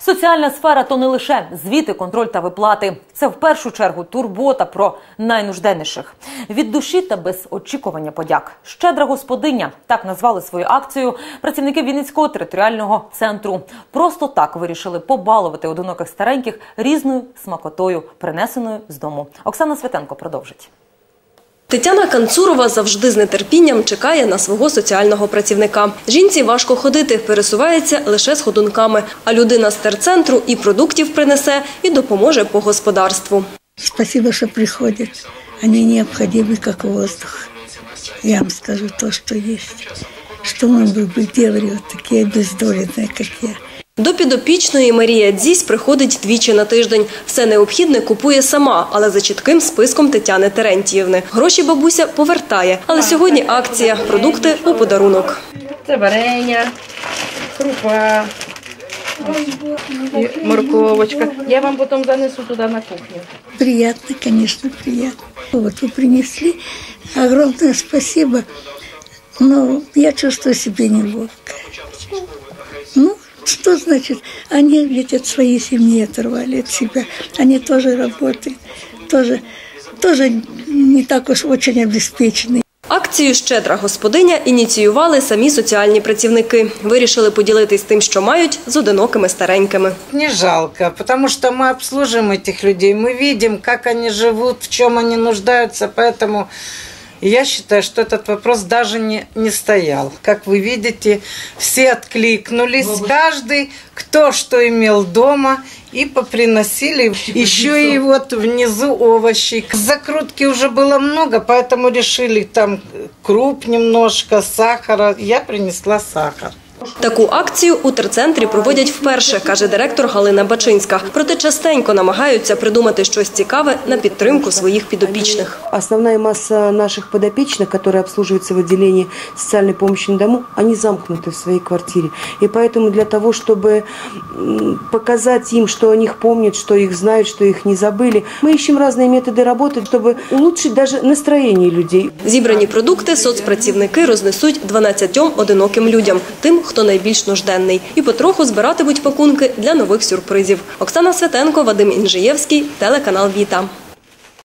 Соціальна сфера – то не лише звіти, контроль та виплати. Це в першу чергу турбота про найнужденніших. Від душі та без очікування подяк. «Щедра господиня» – так назвали свою акцію працівники Вінницького територіального центру. Просто так вирішили побалувати одиноких стареньких різною смакотою, принесеною з дому. Оксана Святенко продовжить. Тетяна Канцурова завжди з нетерпінням чекає на свого соціального працівника. Жінці важко ходити, пересувається лише сходунками. А людина з терцентру і продуктів принесе, і допоможе по господарству. Спасибо, що приходять. Вони необхідні, як воздух. Я вам скажу те, що є. Що ми б робили, такі бездолені, як я. До підопічної Марія Дзісь приходить двічі на тиждень. Все необхідне купує сама, але за чітким списком Тетяни Терентіївни. Гроші бабуся повертає, але сьогодні акція – продукти у подарунок. Це варення, крупа, морковочка. Я вам потім занесу туди на кухню. Приятно, конечно, приятно. Вот вы принесли. Огромное спасибо. Но я чувствую себя неловко. Ну, что значит? Они ведь от своей семьи оторвали от себя. Они тоже работают. Тоже не так уж очень обеспечены. Акцію «Щедра господиня» ініціювали самі соціальні працівники. Вирішили поділитись тим, що мають, з одинокими старенькими. Не жалко, потому что мы обслуживаем этих людей, мы видим, как они живут, в чем они нуждаются, поэтому я считаю, что этот вопрос даже не стоял. Как вы видите, все откликнулись, каждый, кто что имел дома, и поприносили. Еще и вот внизу овощи. Закрутки уже было много, поэтому решили там круп немножко, сахара. Я принесла сахар. Таку акцію у терцентрі проводять вперше, каже директор Галина Бачинська. Проте частенько намагаються придумати щось цікаве на підтримку своїх підопічних. Основная масса наших подопечных, которые обслуживаются в отделении социальной помощи на дому, они замкнуты в своей квартире. И поэтому для того, чтобы показать им, что о них помнят, что их знают, что их не забыли, мы ищем разные методы работы, чтобы улучшить даже настроение людей. Зібрані продукти соцпрацівники рознесуть 12 одиноким людям, тим, хто найбільш нужденний. І потроху збиратимуть пакунки для нових сюрпризів. Оксана Святенко, Вадим Інжиєвський, телеканал «Віта».